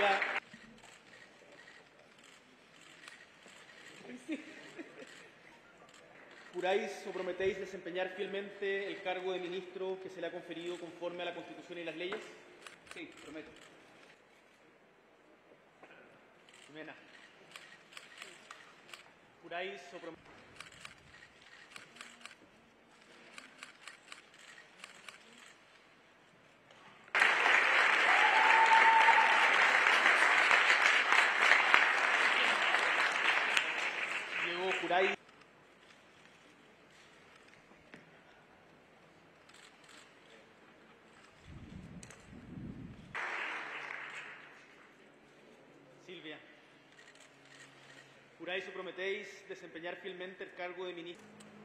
Ahora... ¿Juráis o prometéis desempeñar fielmente el cargo de ministro que se le ha conferido conforme a la Constitución y las leyes? Sí, prometo. Jimena. ¿Juráis o prometéis? Diego, ¿juráis? Silvia. ¿Juráis o prometéis desempeñar fielmente el cargo de ministro?